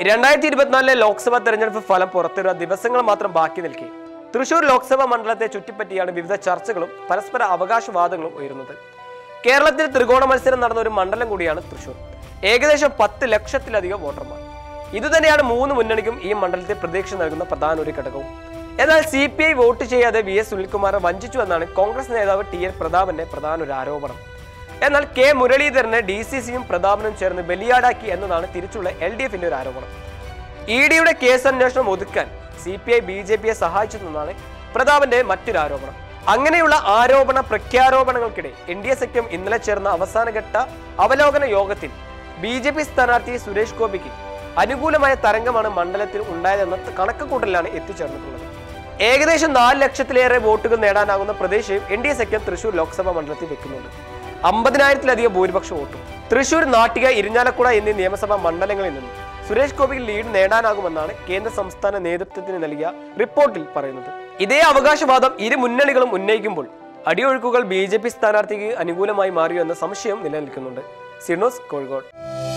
2024 ലോക്സഭാ തെരഞ്ഞെടുപ്പ് ഫലം പുറത്തുവരുന്ന ദിവസങ്ങൾ മാത്രം ബാക്കി നിൽക്കെ തൃശൂർ ലോക്സഭാ മണ്ഡലത്തെ ചുറ്റിപ്പറ്റിയാണ് വിവിധ ചർച്ചകളും പരസ്പര അവകാശവാദങ്ങളും ഉയരുന്നത്. കേരളത്തിൽ ത്രികോണ മത്സരം നടന്ന ഒരു മണ്ഡലം കൂടിയാണ് തൃശൂർ. ഏകദേശം 10 ലക്ഷത്തിലധികം വോട്ടർമാർ. ഇതുതന്നെയാണ് മൂന്ന് മുന്നണിക്കും ഈ മണ്ഡലത്തിൽ പ്രതീക്ഷ നൽകുന്ന പ്രധാന ഒരു ഘടകവും. എന്നാൽ CPI വോട്ട് ചെയ്യാതെ VS സുനിൽകുമാറെ വഞ്ചിച്ചു എന്നാണ് കോൺഗ്രസ് നേതാവ് TN പ്രതാപന്റെ പ്രധാന ഒരു ആരോപണം. എന്നാൽ K മുരളീധരനെ DCCയും പ്രതാപനും ചേർന്ന് ബലിയാടാക്കി എന്നതാണ് തിരിച്ചുള്ള LDFന്റെ ഒരു ആരോപണം. EDയുടെ കേസ് അന്വേഷണം ഒതുക്കാൻ CPI BJPയെ സഹായിച്ചെന്നാണ് പ്രതാപന്റെ മറ്റൊരു ആരോപണം. അങ്ങനെയുള്ള ആരോപണ പ്രഖ്യാരോപണങ്ങൾക്കിടെ NDA സഖ്യം ഇന്നലെ ചേർന്ന അവസാനഘട്ട അവലോകന യോഗത്തിൽ BJP സ്ഥാനാർത്ഥി സുരേഷ് ഗോപിക്ക് അനുകൂലമായ തരംഗമാണ് മണ്ഡലത്തിൽ ഉണ്ടായതെന്ന കണക്കുകൂട്ടലിലാണ് എത്തിച്ചേർന്നിട്ടുള്ളത്. ഏകദേശം 4 ലക്ഷത്തിലേറെ വോട്ടുകൾ നേടാനാകുന്ന പ്രദേശവും NDA സഖ്യം തൃശൂർ ലോക്സഭാ മണ്ഡലത്തിൽ വെക്കുന്നുണ്ട്. 50,000-ലധികം ഭൂരിപക്ഷ വോട്ടും. തൃശൂർ, നാട്ടിക, ഇരിഞ്ഞാലക്കുട എന്നീ നിയമസഭാ മണ്ഡലങ്ങളിൽ നിന്നും സുരേഷ് ഗോപിക്ക് ലീഡ് നേടാനാകുമെന്നാണ് കേന്ദ്ര സംസ്ഥാന നേതൃത്വത്തിന് നൽകിയ റിപ്പോർട്ടിൽ പറയുന്നത്. ഇതേ അവകാശവാദം ഇരു മുന്നണികളും ഉന്നയിക്കുമ്പോൾ അടിയൊഴുക്കുകൾ BJP സ്ഥാനാർത്ഥിക്ക് അനുകൂലമായി മാറിയോ എന്ന സംശയം നിലനിൽക്കുന്നുണ്ട്. സിനോസ് കോഴിക്കോട്.